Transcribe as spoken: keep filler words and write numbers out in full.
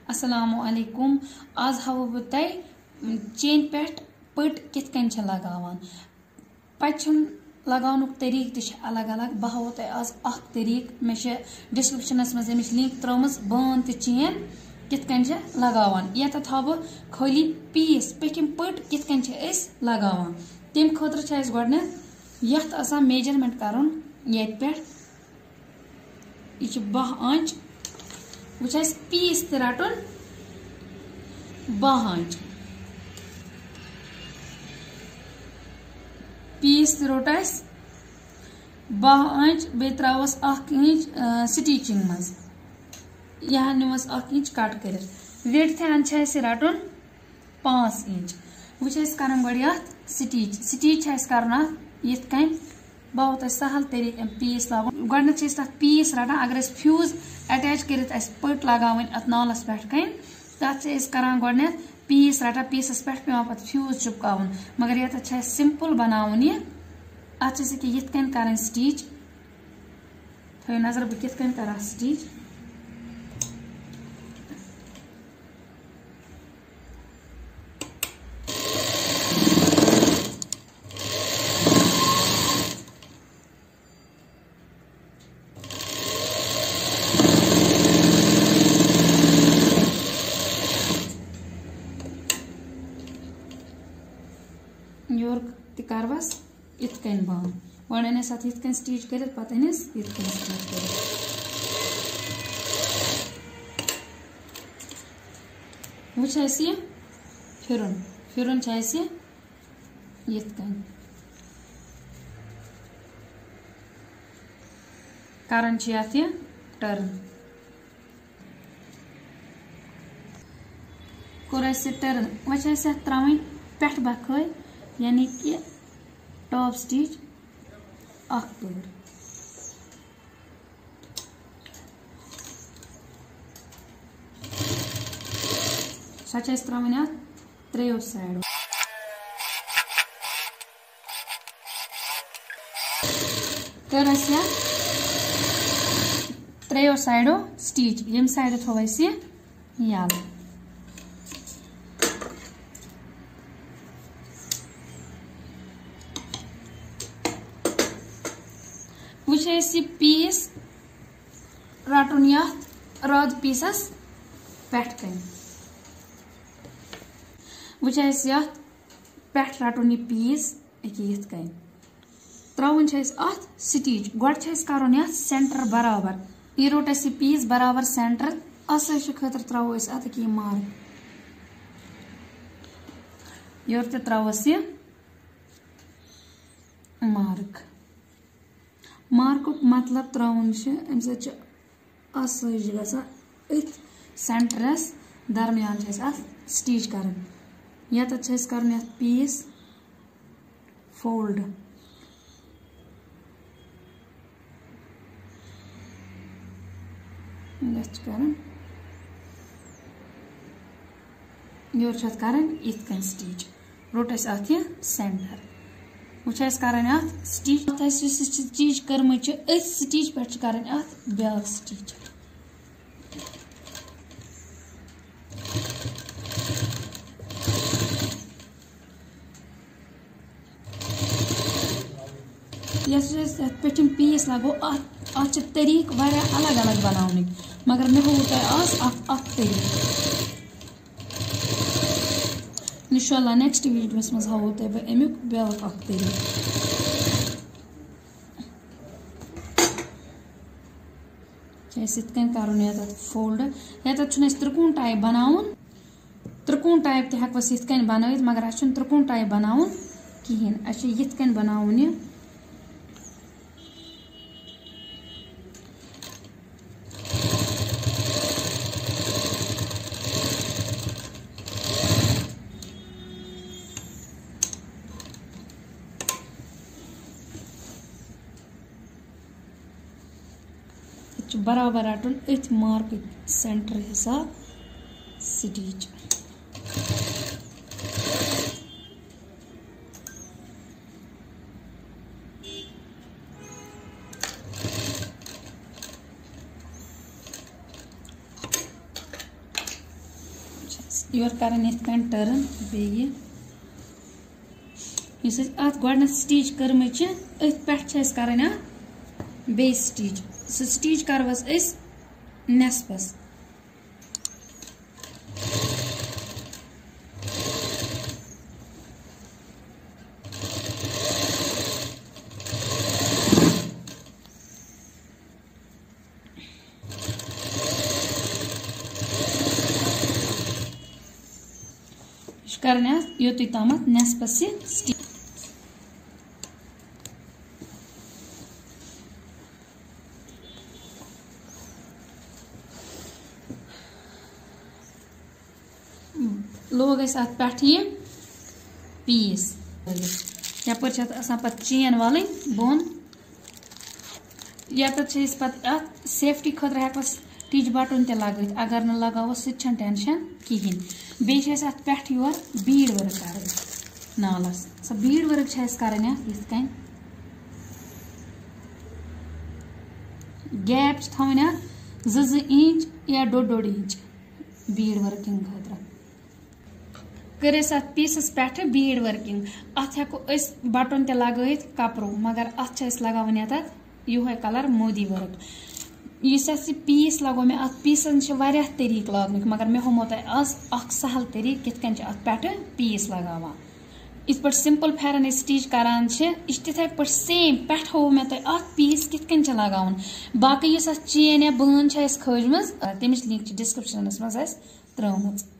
अस्सलामु अलैकुम। आज हावो बह तोह चेन पे पट कित कन लगावान। पट लगानुक तरीक तह अलग अलग। बह हावो तोह आज अख तरीक। मे डिस्क्रिप्शनस मज अमिच लिंक त्रमज बान तो चेन कित कन लगावान। यत हाव बह खाली पीस पटिम पट कित कन लगावान। तम खतर गोडनेथ यत आसान मेजरमेंट करन यत पे यह बह आंच वह पीस त रटन बह आंच पीस त रोट बह आंच बे त्रवस अख इंच स्टिचिंग मज यह निवस अख इंच कट कर विड्थ अंद रटन पांच इंच वह कर गो स्टिच स्टिच कर यथ कन बह वो सहल तरीक पीस लागन गोडनेथ तथ पीस रटान। अगर फ्यूज अटैच कर पट लगावन अत नालस पे कन तथ करान गोडनेथ पीस रटान पीसस पे पे पे फ्यूज चिपकावन। मगर ये सिंपल बनावन यह अत यथ कन कर स्टिच थो नजर बह कित कन कर स्टिच। योर करवस इत कन बान वन अनस अत इत कन स्टिच कर पत अनस इत कन स्टिच कर वह फिरन फिरन यथ कन करन यथ टर्न कोर टर्न वह त्रवन पे बखै यानी कि टॉप स्टिच अख पड़ सह त्रवन अत त्रेयो साइडो कर त्रेयो साइडो स्टिच यम साइड थो यल वह पीस रटन यथ रद पीसस पे कन वह यथ पे रटन यह पीस यथ कन त्रवन अत स्टिच गोड कर यथ सेंटर बराबर यह रोट यह पीस बराबर सेंटर असर खतर त्रो अत यह मार्क योर त्रोस यह मार्क मार्कुक मतलब त्रवन अम सज ग सेंटरस दरमियान अत स्टिच कर यत कर पीस फोल्ड कर योर कर इत कन स्टिच रोट अत सेंटर वह कर स्टिच स्टिच कर्म स्टिच पे कर ब्या स्टिच पे पीस लगो अत तरीक वारिया अलग अलग बनाने मगर मे हो आज अख तरीक इंशाल्लाह नेक्स्ट वीडियोस मज हावो तह बह अमुक ब्या अख तरीक। कन कर ये फोल्ड ये त्रिकोण टाइप बनावन त्रिकोण टाइप तक हेकस यथ कन बन मगर अस त्रिकोण टाइप बनावन कहें अस यथ कन बनावन यह बराबर रटन अथ मार्क सेंटर हिसाब स्टिच योर करन इथ कन टर्न बेये इस अत गोडन स्टिच करम अथ पे करन बे स्टिच सह स्टिच करवस अस नेसपस करने योत तामत नेसपस स्टिच लोग अत पे पीस यपर पे चेन वाल बोन यत पे सेफ्टी खुद हेको टिच बटन ते लगित अगर न लगाव सह टेंशन कहें बे अत पे योर बीड वर्क कर नालस सो बीड वर्क कर गैप थवन जो जो इंच या डोड डोड इंच बीड वर्किंग खतर कर अत पीसस पे बीड वर्किंग अत हेको बटन ते लगत कपरो मगर अत लगान ये यूह कलर मोदी वर्क इस पीस लगो मे अत पीसन वारिया तरीक लागन मगर मे हमो तह आज अख सहल तरीक कित कन अत पे पीस लगावान इत पे सिंपल फेरन स्टिच करान यह तिथे पे सेम पे हो मे तह अत पीस कित कन लगावान बाकी चेन या बन खजम तमिच लिंक डिस्क्रिप्शनस मज त्रमज।